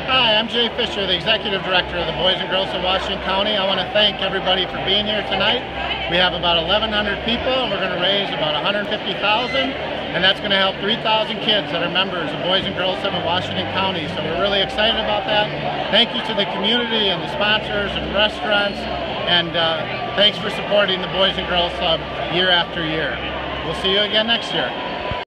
Hi, I'm Jay Fisher, the Executive Director of the Boys and Girls of Washington County. I want to thank everybody for being here tonight. We have about 1,100 people, and we're going to raise about $150,000, and that's going to help 3,000 kids that are members of Boys and Girls Club in Washington County. So we're really excited about that. Thank you to the community and the sponsors and restaurants, and thanks for supporting the Boys and Girls Club year after year. We'll see you again next year.